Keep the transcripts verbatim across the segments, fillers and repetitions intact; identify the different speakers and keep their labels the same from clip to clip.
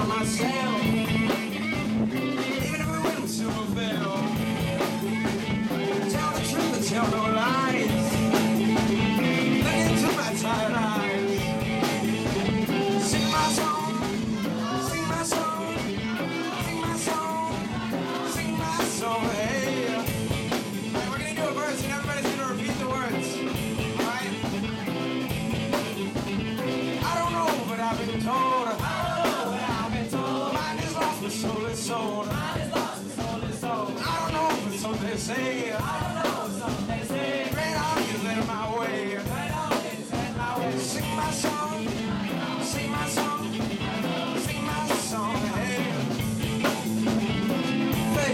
Speaker 1: myself. Even if we win, we still will fail. Tell the truth and tell no lies. Look into my tired eyes. Sing my song, sing my song, sing my song, sing my song, hey. Alright, we're gonna do a verse and everybody's gonna repeat the words. Alright? I don't know, but I've been told. I don't know, but I've been told. Mind is lost, but soul is sold. Mind is lost, but soul is sold. I don't know, but so they say. I don't know, so they say. Great armies in my way. Great armies in my way. Sing my song, sing my song, sing my song, hey. Hey.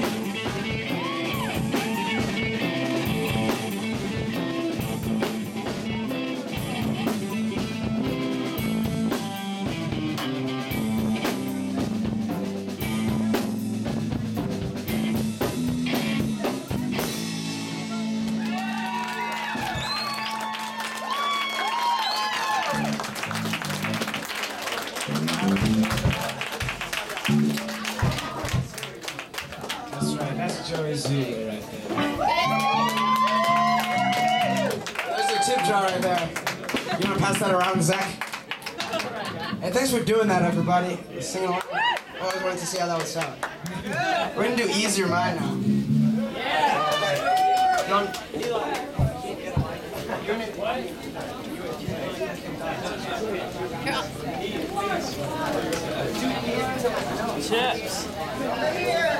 Speaker 1: That's right, that's Joey Ziegler right there. There's a tip jar right there. You wanna pass that around, Zach? Hey, thanks for doing that, everybody. Singing along. I always wanted to see how that would sound. We're gonna do Ease Your Mind now. Yeah!
Speaker 2: Chips.